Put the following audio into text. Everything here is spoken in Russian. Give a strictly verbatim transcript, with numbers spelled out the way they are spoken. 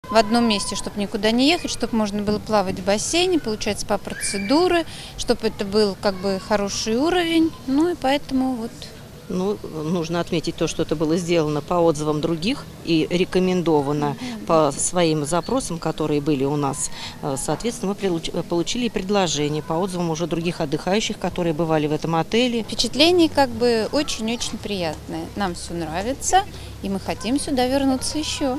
в одном месте, чтобы никуда не ехать, чтобы можно было плавать в бассейне, получать спа-процедуры, чтобы это был как бы хороший уровень. Ну и поэтому вот. Ну, нужно отметить то, что это было сделано по отзывам других и рекомендовано по своим запросам, которые были у нас. Соответственно, мы получили предложения по отзывам уже других отдыхающих, которые бывали в этом отеле. Впечатление как бы очень-очень приятное. Нам все нравится, и мы хотим сюда вернуться еще.